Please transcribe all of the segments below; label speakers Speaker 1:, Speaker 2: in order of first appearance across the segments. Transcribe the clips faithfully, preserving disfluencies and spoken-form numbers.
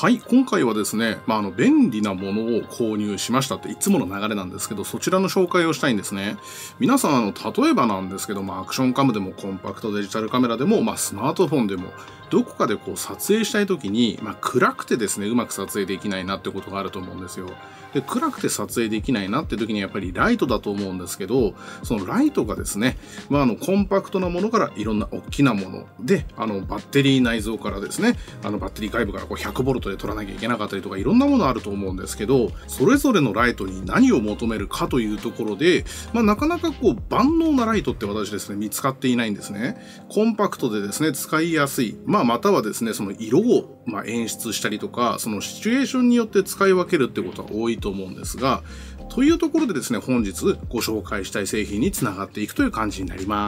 Speaker 1: はい、今回はですね、まあ、あの便利なものを購入しましたっていつもの流れなんですけど、そちらの紹介をしたいんですね。皆さん、あの例えばなんですけど、まあ、アクションカムでもコンパクトデジタルカメラでも、まあ、スマートフォンでも、どこかでこう撮影したいときに、まあ、暗くてですね、うまく撮影できないなってことがあると思うんですよ。で、暗くて撮影できないなって時にやっぱりライトだと思うんですけど、そのライトがですね、まあ、あのコンパクトなものからいろんな大きなもので、あのバッテリー内蔵からですね、あのバッテリー外部からこうひゃくボルトで取らなきゃいけなかったりとかいろんなものあると思うんですけど、それぞれのライトに何を求めるかというところで、まあ、なかなかこう万能なライトって私ですね、見つかっていないんですね。コンパクトでですね、使いやすい、まあ、またはですね、その色をまあ演出したりとか、そのシチュエーションによって使い分けるってことは多いと思うんですが、というところでですね、本日ご紹介したい製品につながっていくという感じになります。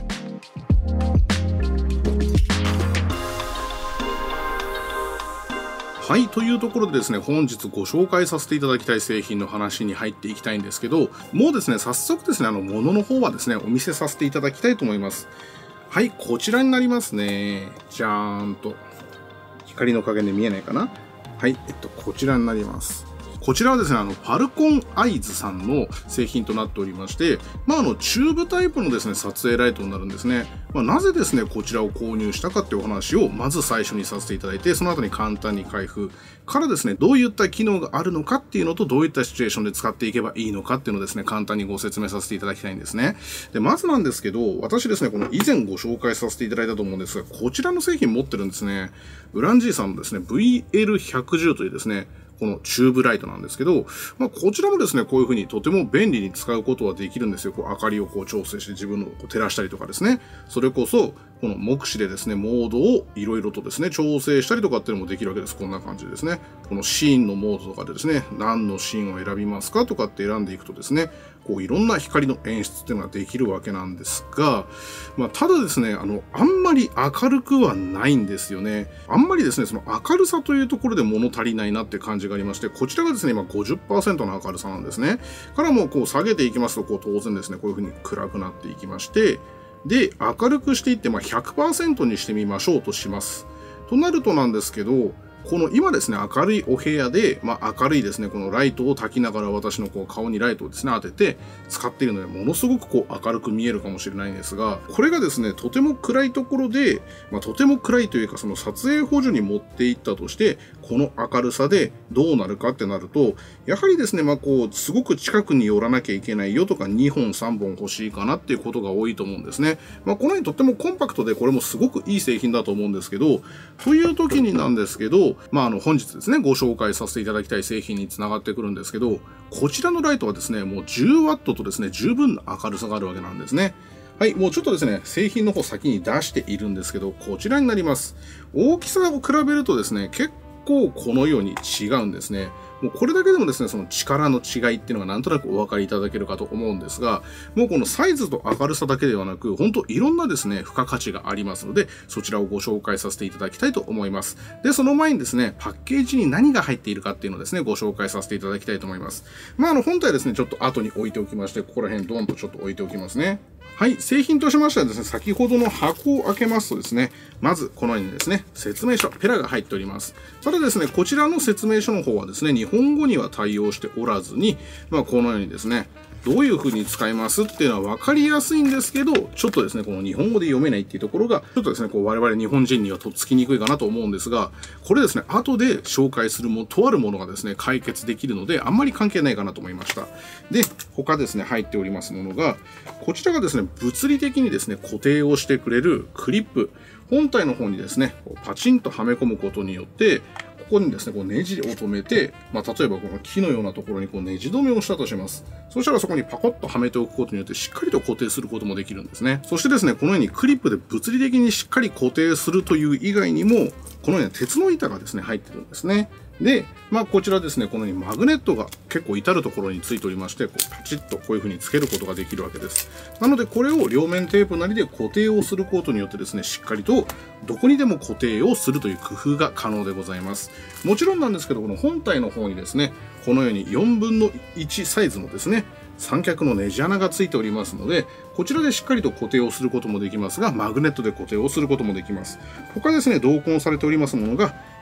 Speaker 1: はい、というところでですね、本日ご紹介させていただきたい製品の話に入っていきたいんですけど、もうですね、早速ですね、あの、ものの方はですね、お見せさせていただきたいと思います。はい、こちらになりますね。じゃーんと。光の加減で見えないかな？はい、えっと、こちらになります。こちらはですね、あの、ファルコンアイズさんの製品となっておりまして、まあ、あの、チューブタイプのですね、撮影ライトになるんですね。まあ、なぜですね、こちらを購入したかっていうお話を、まず最初にさせていただいて、その後に簡単に開封からですね、どういった機能があるのかっていうのと、どういったシチュエーションで使っていけばいいのかっていうのをですね、簡単にご説明させていただきたいんですね。で、まずなんですけど、私ですね、この以前ご紹介させていただいたと思うんですが、こちらの製品持ってるんですね。ウランジーさんのですね、ブイエルひゃくじゅう というですね、このチューブライトなんですけど、まあ、こちらもですね、こういう風にとても便利に使うことはできるんですよ。こう明かりをこう調整して自分のこう照らしたりとかですね。それこそ、この目視でですね、モードをいろいろとですね、調整したりとかっていうのもできるわけです。こんな感じでですね。このシーンのモードとかでですね、何のシーンを選びますかとかって選んでいくとですね、こういろんな光の演出っていうのができるわけなんですが、まあ、ただですね、あの、あんまり明るくはないんですよね。あんまりですね、その明るさというところで物足りないなって感じがありまして、こちらがですね、今 ごじゅっパーセント の明るさなんですね。からもうこう下げていきますと、こう当然ですね、こういう風に暗くなっていきまして、で、明るくしていって、まあ ひゃくパーセント にしてみましょうとします。となるとなんですけど、この今ですね、明るいお部屋で、まあ明るいですね、このライトを焚きながら私のこう顔にライトをですね、当てて使っているので、ものすごくこう明るく見えるかもしれないんですが、これがですね、とても暗いところで、まあとても暗いというか、その撮影補助に持っていったとして、この明るさでどうなるかってなると、やはりですね、まあこう、すごく近くに寄らなきゃいけないよとか、にほんさんぼん欲しいかなっていうことが多いと思うんですね。まあこのようにとってもコンパクトで、これもすごくいい製品だと思うんですけど、という時になんですけど、まああの本日ですね、ご紹介させていただきたい製品につながってくるんですけど、こちらのライトはですね、もうじゅうワットとですね、十分な明るさがあるわけなんですね。はい、もうちょっとですね、製品の方先に出しているんですけど、こちらになります。大きさを比べるとですね、結構このように違うんですね。もうこれだけでもですね、その力の違いっていうのがなんとなくお分かりいただけるかと思うんですが、もうこのサイズと明るさだけではなく、本当いろんなですね、付加価値がありますので、そちらをご紹介させていただきたいと思います。で、その前にですね、パッケージに何が入っているかっていうのをですね、ご紹介させていただきたいと思います。まあ、あの、本体はですね、ちょっと後に置いておきまして、ここら辺ドンとちょっと置いておきますね。はい。製品としましてはですね、先ほどの箱を開けますとですね、まずこのようにですね、説明書、ペラが入っております。ただですね、こちらの説明書の方はですね、日本語には対応しておらずに、まあこのようにですね、どういう風に使いますっていうのは分かりやすいんですけど、ちょっとですね、この日本語で読めないっていうところが、ちょっとですね、こう我々日本人にはとっつきにくいかなと思うんですが、これですね、後で紹介するも、とあるものがですね、解決できるので、あんまり関係ないかなと思いました。で、他ですね、入っておりますものが、こちらがですね、物理的にですね、固定をしてくれるクリップ。本体の方にですね、パチンとはめ込むことによって、ここにですね、こうネジを止めて、まあ、例えばこの木のようなところにこうネジ止めをしたとします。そしたらそこにパコッとはめておくことによってしっかりと固定することもできるんですね。そしてですね、このようにクリップで物理的にしっかり固定するという以外にも、このような鉄の板がですね、入ってるんですね。で、まあこちらですね、このようにマグネットが結構至るところについておりまして、こうパチッとこういう風につけることができるわけです。なのでこれを両面テープなりで固定をすることによってですね、しっかりとどこにでも固定をするという工夫が可能でございます。もちろんなんですけど、この本体の方にですね、このようによんぶんのいちサイズのですね、三脚のネジ穴がついておりますので、こちらでしっかりと固定をすることもできますが、マグネットで固定をすることもできます。他ですね、同梱されておりますものが、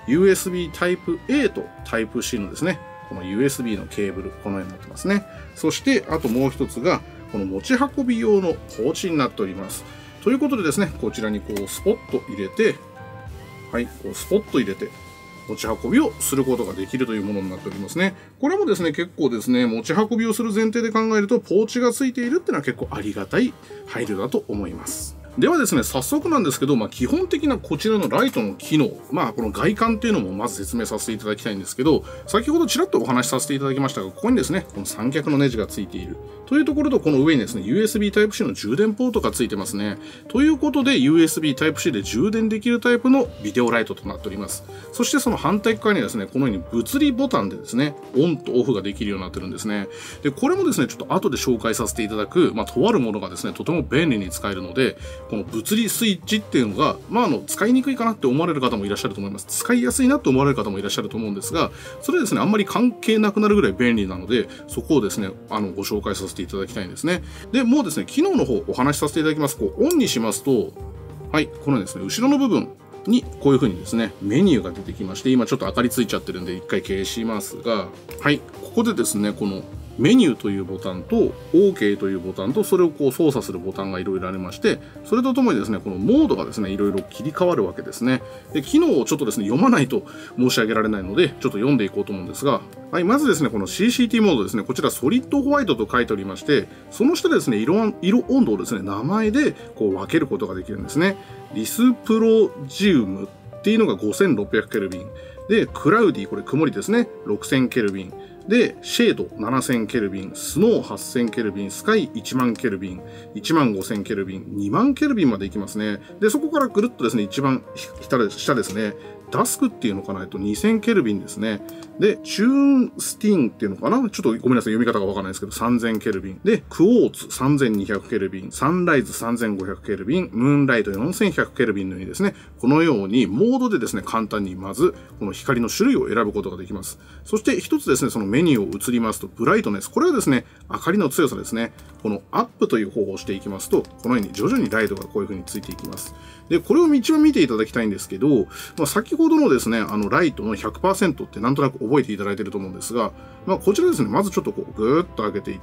Speaker 1: ユーエスビー タイプ エー と タイプ シー のですね、この ユーエスビー のケーブル、このようになってますね。そして、あともう一つが、この持ち運び用のポーチになっております。ということでですね、こちらにこうスポット入れて、はい、こうスポット入れて、持ち運びをすることができるというものになっておりますね。これもですね、結構ですね、持ち運びをする前提で考えると、ポーチがついているっていうのは結構ありがたい配慮だと思います。ではですね、早速なんですけど、まあ、基本的なこちらのライトの機能、まあ、この外観っていうのもまず説明させていただきたいんですけど、先ほどちらっとお話しさせていただきましたが、ここにですね、この三脚のネジがついている。というところと、この上にですね、ユーエスビー タイプ シー の充電ポートがついてますね。ということで、ユーエスビー タイプ シー で充電できるタイプのビデオライトとなっております。そしてその反対側にはですね、このように物理ボタンでですね、オンとオフができるようになってるんですね。で、これもですね、ちょっと後で紹介させていただく、まあ、とあるものがですね、とても便利に使えるので、この物理スイッチっていうのが、まあ、あの、使いにくいかなって思われる方もいらっしゃると思います。使いやすいなって思われる方もいらっしゃると思うんですが、それですね、あんまり関係なくなるぐらい便利なので、そこをですね、あの、ご紹介させていただきたいんですね。で、もうですね、機能の方お話しさせていただきます。こう、オンにしますと、はい、このですね、後ろの部分にこういう風にですね、メニューが出てきまして、今ちょっと明かりついちゃってるんで、一回消しますが、はい、ここでですね、この、メニューというボタンと OK というボタンとそれをこう操作するボタンがいろいろありまして、それとともにですね、このモードがですね、いろいろ切り替わるわけですね。で、機能をちょっとですね、読まないと申し上げられないので、ちょっと読んでいこうと思うんですが、はい、まずですね、この シーシーティー モードですね、こちらソリッドホワイトと書いておりまして、その下でですね、色、色温度をですね、名前でこう分けることができるんですね。リスプロジウムっていうのがごせんろっぴゃくケルビン。で、クラウディ、これ曇りですね、ろくせんケルビン。で、シェードななせんケルビン、スノーはっせんケルビン、スカイいちまんケルビン、いちまんごせんケルビン、にまんケルビンまでいきますね。で、そこからぐるっとですね、一番下ですね、ダスクっていうのかな、えっと、にせんケルビンですね。で、チューンスティンっていうのかな、ちょっとごめんなさい、読み方がわかんないですけど、さんぜんケルビン。で、クォーツさんぜんにひゃくケルビン、サンライズさんぜんごひゃくケルビン、ムーンライトよんせんひゃくケルビンのようにですね、このようにモードでですね、簡単にまず、この光の種類を選ぶことができます。そして一つですね、そのメニューを移りますと、ブライトネス。これはですね、明かりの強さですね。このアップという方法をしていきますと、このように徐々にライトがこういう風についていきます。で、これを一番見ていただきたいんですけど、まあ、先ほどのですね、あの、ライトの ひゃくパーセント ってなんとなく覚えていただいていると思うんですが、まあ、こちらですね、まずちょっとこう、ぐーっと上げていって、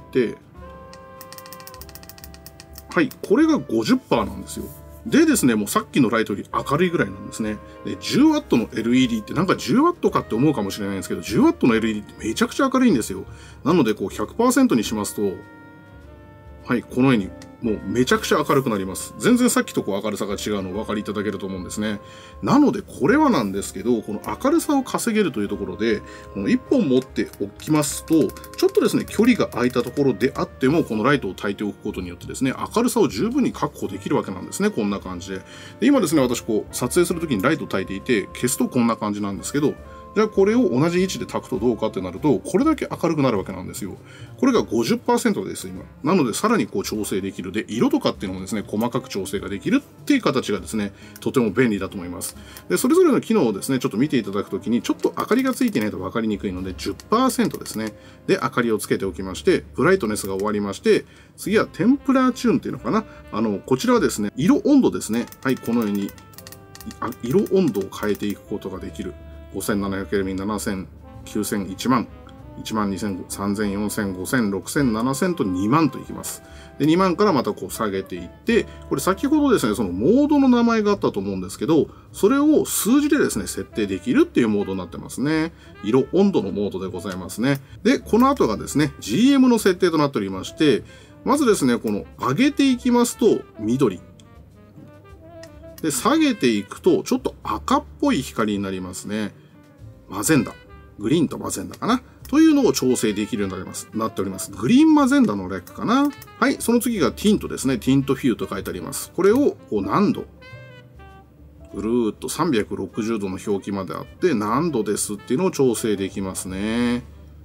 Speaker 1: はい、これが ごじゅっパーセント なんですよ。でですね、もうさっきのライトより明るいぐらいなんですね。で、じゅうワット の エルイーディー ってなんかじゅうワットかって思うかもしれないんですけど、じゅうワット の エルイーディー ってめちゃくちゃ明るいんですよ。なので、こう ひゃくパーセント にしますと、はい、このように、もうめちゃくちゃ明るくなります。全然さっきとこう明るさが違うのをお分かりいただけると思うんですね。なのでこれはなんですけど、この明るさを稼げるというところで、このいっぽん持っておきますと、ちょっとですね、距離が空いたところであっても、このライトを焚いておくことによってですね、明るさを十分に確保できるわけなんですね。こんな感じで。で今ですね、私こう撮影するときにライトを焚いていて、消すとこんな感じなんですけど、じゃあこれを同じ位置で焚くとどうかってなると、これだけ明るくなるわけなんですよ。これが ごじゅっパーセント です、今。なのでさらにこう調整できる。で、色とかっていうのもですね、細かく調整ができるっていう形がですね、とても便利だと思います。で、それぞれの機能をですね、ちょっと見ていただくときに、ちょっと明かりがついてないと分かりにくいので、じゅっパーセント ですね。で、明かりをつけておきまして、ブライトネスが終わりまして、次はテンプラーチューンっていうのかな。あの、こちらはですね、色温度ですね。はい、このように、色温度を変えていくことができる。ごせんななひゃくケルビン、ななせん、きゅうせん、いちまん、いちまんにせん、さんぜん、よんせん、ごせん、ろくせん、ななせんとにまんといきます。で、にまんからまたこう下げていって、これ先ほどですね、そのモードの名前があったと思うんですけど、それを数字でですね、設定できるっていうモードになってますね。色、温度のモードでございますね。で、この後がですね、ジーエム の設定となっておりまして、まずですね、この上げていきますと、緑。で、下げていくと、ちょっと赤っぽい光になりますね。マゼンダ。グリーンとマゼンダかな。というのを調整できるようになります。なっております。グリーンマゼンダのレックかな。はい。その次がティントですね。ティントフューと書いてあります。これを、こう何度ぐるーっとさんびゃくろくじゅうどの表記まであって、何度ですっていうのを調整できますね。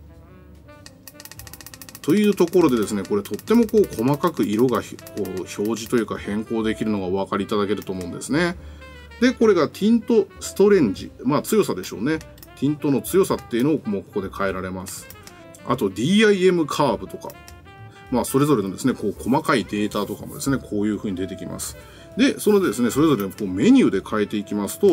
Speaker 1: というところでですね、これとってもこう細かく色がこう表示というか変更できるのがお分かりいただけると思うんですね。で、これがティントストレンジ。まあ強さでしょうね。ティントの強さっていうのをもうここで変えられます。あと ディーアイエム カーブとか。まあそれぞれのですね、こう細かいデータとかもですね、こういう風に出てきます。で、そのですね、それぞれのこうメニューで変えていきますと、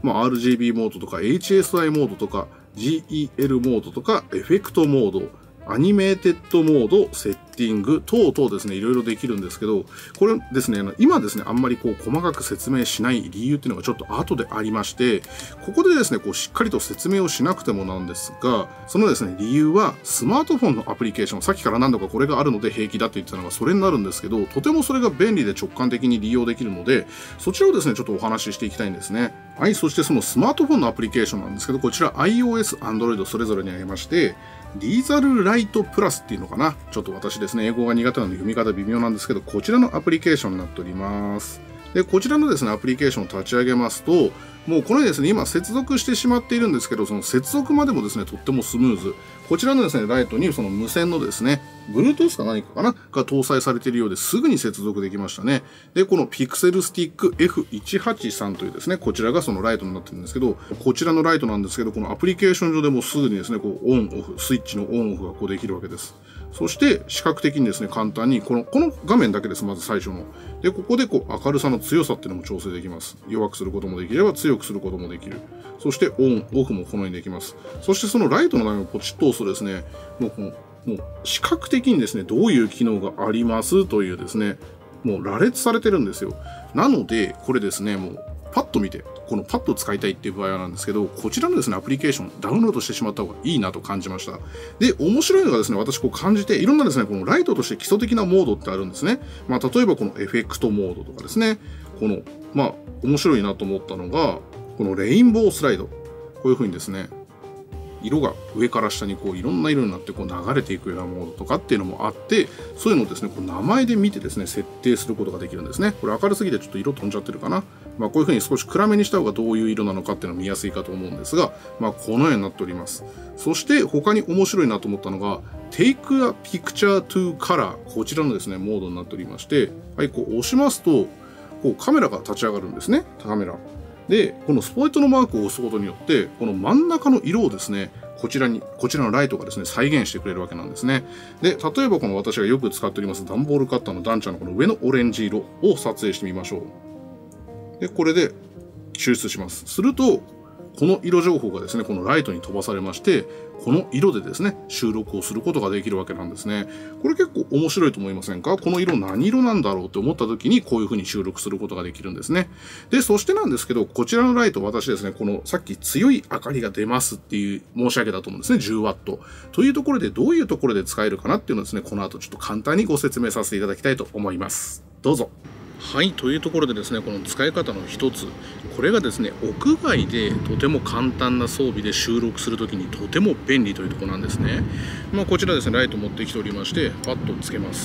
Speaker 1: まあ、アールジービー モードとか エイチエスアイ モードとか ジーイーエル モードとかエフェクトモード、アニメーテッドモード、セッティング等々ですね、いろいろできるんですけど、これですね、今ですね、あんまりこう細かく説明しない理由っていうのがちょっと後でありまして、ここでですね、こうしっかりと説明をしなくてもなんですが、そのですね、理由はスマートフォンのアプリケーション、さっきから何度かこれがあるので平気だって言ってたのがそれになるんですけど、とてもそれが便利で直感的に利用できるので、そちらをですね、ちょっとお話ししていきたいんですね。はい、そしてそのスマートフォンのアプリケーションなんですけど、こちら iOS、Android それぞれにありまして、リーザルライトプラスっていうのかな。ちょっと私ですね、英語が苦手なので読み方微妙なんですけど、こちらのアプリケーションになっております。で、こちらのですね、アプリケーションを立ち上げますと、もうこのようにですね、今接続してしまっているんですけど、その接続までもですね、とってもスムーズ。こちらのですね、ライトにその無線のですね、Bluetooth か何かかなが搭載されているようですぐに接続できましたね。で、この Pixel Stick エフひゃくはちじゅうさん というですね、こちらがそのライトになってるんですけど、こちらのライトなんですけど、このアプリケーション上でもすぐにですね、こうオンオフ、スイッチのオンオフがこうできるわけです。そして、視覚的にですね、簡単に、この、この画面だけです、まず最初の。で、ここでこう明るさの強さっていうのも調整できます。弱くすることもできれば強くすることもできる。そして、オン、オフもこのようにできます。そして、そのライトの画面をポチッと押すとですね、もうこの、もう視覚的にですね、どういう機能がありますというですね、もう羅列されてるんですよ。なので、これですね、もうパッと見て、このパッと使いたいっていう場合なんですけど、こちらのですね、アプリケーションダウンロードしてしまった方がいいなと感じました。で、面白いのがですね、私こう感じて、いろんなですね、このライトとして基礎的なモードってあるんですね。まあ、例えばこのエフェクトモードとかですね、この、まあ、面白いなと思ったのが、このレインボースライド。こういう風にですね、色が上から下にこういろんな色になってこう流れていくようなモードとかっていうのもあって、そういうのをですね、こう名前で見てですね、設定することができるんですね。これ明るすぎてちょっと色飛んじゃってるかな。まあこういう風に少し暗めにした方がどういう色なのかっていうのが見やすいかと思うんですが、まあこのようになっております。そして他に面白いなと思ったのが、Take a Picture to Color。こちらのですね、モードになっておりまして、はい、こう押しますと、こうカメラが立ち上がるんですね。カメラ。で、このスポットのマークを押すことによって、この真ん中の色をですね、こちらに、こちらのライトがですね、再現してくれるわけなんですね。で、例えばこの私がよく使っております段ボールカッターのダンチャーのこの上のオレンジ色を撮影してみましょう。で、これで抽出します。すると、この色情報がですね、このライトに飛ばされまして、この色でですね、収録をすることができるわけなんですね。これ結構面白いと思いませんか？この色何色なんだろうって思った時にこういう風に収録することができるんですね。で、そしてなんですけど、こちらのライト、私ですね、このさっき強い明かりが出ますっていう申し上げたと思うんですね。じゅうワット。というところでどういうところで使えるかなっていうのをですね、この後ちょっと簡単にご説明させていただきたいと思います。どうぞ。はい、というところでですね、この使い方の一つ、これがですね、屋外でとても簡単な装備で収録するときにとても便利というところなんですね。まあ、こちらですね、ライト持ってきておりまして、パッとつけます。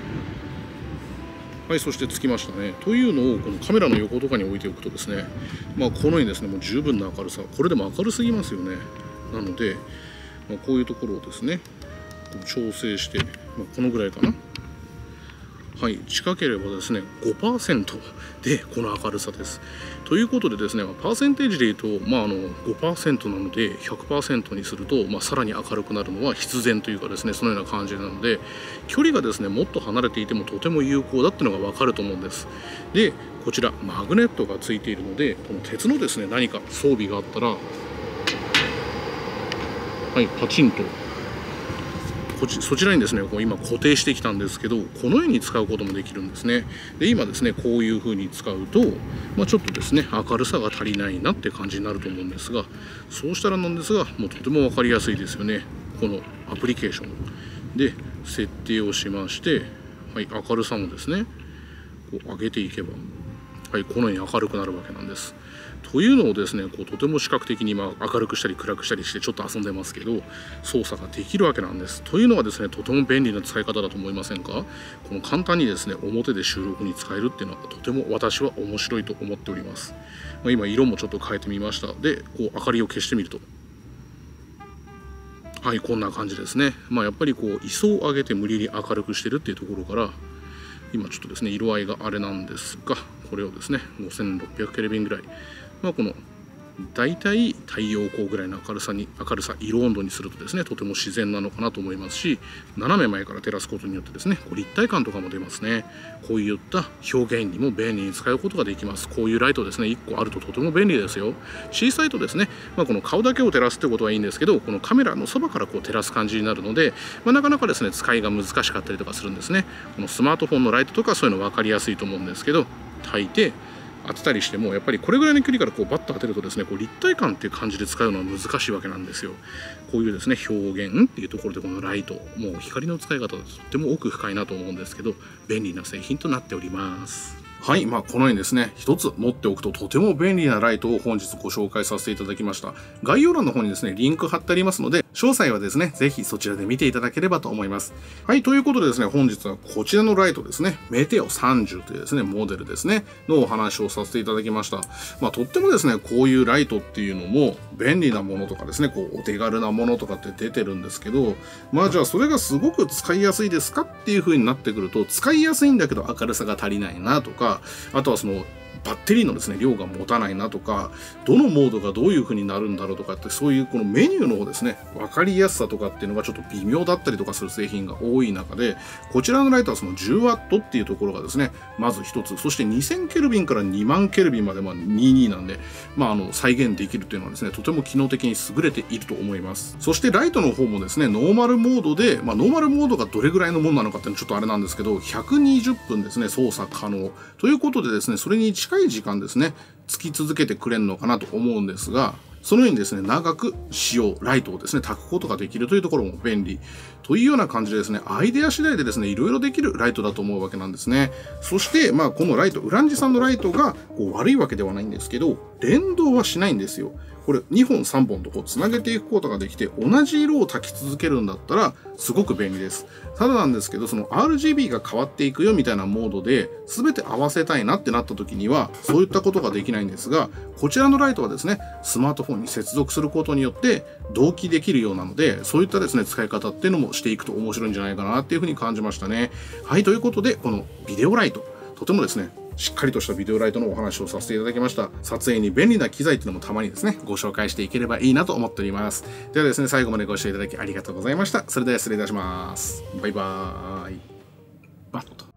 Speaker 1: はい、そしてつきましたね。というのを、このカメラの横とかに置いておくとですね、まあ、このようにですね、もう十分な明るさ、これでも明るすぎますよね。なので、まあ、こういうところをですね、調整して、まあ、このぐらいかな。はい、近ければですね ごパーセント でこの明るさです。ということでですね、パーセンテージで言うと、まあ、あの ごパーセント なので ひゃくパーセント にすると、まあ、さらに明るくなるのは必然というかですね、そのような感じなので、距離がですねもっと離れていてもとても有効だっていうのが分かると思うんです。で、こちらマグネットがついているので、この鉄のですね何か装備があったら、はい、パチンとこちそちらにですね、こう今固定してきたんですけど、このように使うこともできるんですね。で、今ですね、こういう風に使うと、まあ、ちょっとですね、明るさが足りないなって感じになると思うんですが、そうしたらなんですが、もうとても分かりやすいですよね。このアプリケーションで設定をしまして、はい、明るさもですね、こう上げていけば、はい、このように明るくなるわけなんです。というのをですね、こうとても視覚的に今明るくしたり暗くしたりしてちょっと遊んでますけど、操作ができるわけなんです。というのはですね、とても便利な使い方だと思いませんか？この簡単にですね、表で収録に使えるっていうのはとても私は面白いと思っております。まあ、今色もちょっと変えてみました。で、こう明かりを消してみると、はい、こんな感じですね。まあやっぱりこう位相を上げて無理に明るくしてるっていうところから、今ちょっとですね色合いがあれなんですが、これをですねごせんろっぴゃくケルビンぐらい、まあ、このだいたい太陽光ぐらいの明るさに明るさ色温度にするとですねとても自然なのかなと思いますし、斜め前から照らすことによってですねこう立体感とかも出ますね。こういった表現にも便利に使うことができます。こういうライトですねいっこあるととても便利ですよ。小さいとですね、まあ、この顔だけを照らすってことはいいんですけど、このカメラのそばからこう照らす感じになるので、まあ、なかなかですね使いが難しかったりとかするんですね。このスマートフォンのライトとかそういうの分かりやすいと思うんですけど、大抵当てたりしてもやっぱりこれぐらいの距離からこうバッと当てるとですねこう立体感っていう感じで使うのは難しいわけなんですよ。こういうですね表現っていうところでこのライトもう光の使い方とっても奥深いなと思うんですけど、便利な製品となっております。はい、まあこのようにですね、一つ持っておくととても便利なライトを本日ご紹介させていただきました。概要欄の方にですね、リンク貼ってありますので、詳細はですね、ぜひそちらで見ていただければと思います。はい、ということでですね、本日はこちらのライトですね、メテオさんじゅうというですね、モデルですね、のお話をさせていただきました。まあとってもですね、こういうライトっていうのも便利なものとかですね、こうお手軽なものとかって出てるんですけど、まあじゃあそれがすごく使いやすいですかっていう風になってくると、使いやすいんだけど明るさが足りないなとか、あとはそのバッテリーのですね量が持たないなとか、どのモードがどういう風になるんだろうとかって、そういうこのメニューの方ですね分かりやすさとかっていうのがちょっと微妙だったりとかする製品が多い中で、こちらのライトはその じゅうワット っていうところがですねまず一つ、そしてにせんケルビンからにまんケルビンまでまあにじゅうになんで、まああの再現できるっていうのはですねとても機能的に優れていると思います。そしてライトの方もですねノーマルモードで、まあノーマルモードがどれぐらいのものなのかっていうのはちょっとあれなんですけど、ひゃくにじゅっぷんですね操作可能ということでですね、それに近い時間ですねつき続けてくれるのかなと思うんですが、そのようにですね長く使用ライトをですね焚くことができるというところも便利というような感じでですね、アイデア次第でですねいろいろできるライトだと思うわけなんですね。そしてまあこのライト、ウランジさんのライトがこう悪いわけではないんですけど、連動はしないんですよ。これにほんさんぼんとこうつなげていくことができて、同じ色を焚き続けるんだったらすごく便利です。ただなんですけど、その アールジービー が変わっていくよみたいなモードで全て合わせたいなってなった時にはそういったことができないんですが、こちらのライトはですねスマートフォンに接続することによって同期できるようなので、そういったですね使い方っていうのもしていくと面白いんじゃないかなっていうふうに感じましたね。はい、ということでこのビデオライト、とてもですねしっかりとしたビデオライトのお話をさせていただきました。撮影に便利な機材っていうのもたまにですねご紹介していければいいなと思っております。ではですね、最後までご視聴いただきありがとうございました。それでは失礼いたします。バイバーイ。バッと